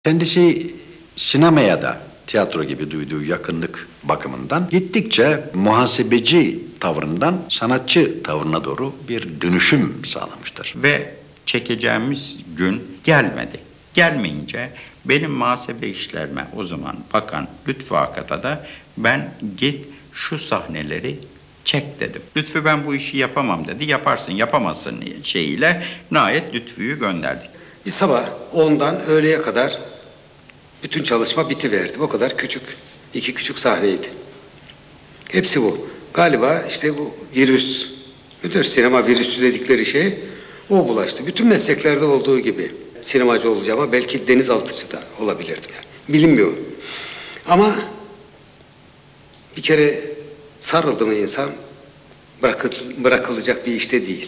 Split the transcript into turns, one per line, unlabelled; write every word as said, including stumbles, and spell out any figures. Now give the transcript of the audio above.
Kendisi sinemaya da tiyatro gibi duyduğu yakınlık bakımından gittikçe muhasebeci tavrından sanatçı tavrına doğru bir dönüşüm sağlamıştır.
Ve çekeceğimiz gün gelmedi. Gelmeyince benim muhasebe işlerime o zaman bakan Lütfü Akat'a da ben git şu sahneleri çek dedim. Lütfü ben bu işi yapamam dedi. Yaparsın yapamazsın şeyiyle nihayet Lütfü'yü gönderdik.
Bir sabah ondan öğleye kadar bütün çalışma bitiverdi. O kadar küçük, iki küçük sahneydi. Hepsi bu. Galiba işte bu virüs, müdür sinema virüsü dedikleri şey o bulaştı. Bütün mesleklerde olduğu gibi sinemacı olacağıma belki denizaltıcı da olabilirdim yani. Bilinmiyor. Ama bir kere sarıldı mı insan bırakıl, bırakılacak bir işte değil.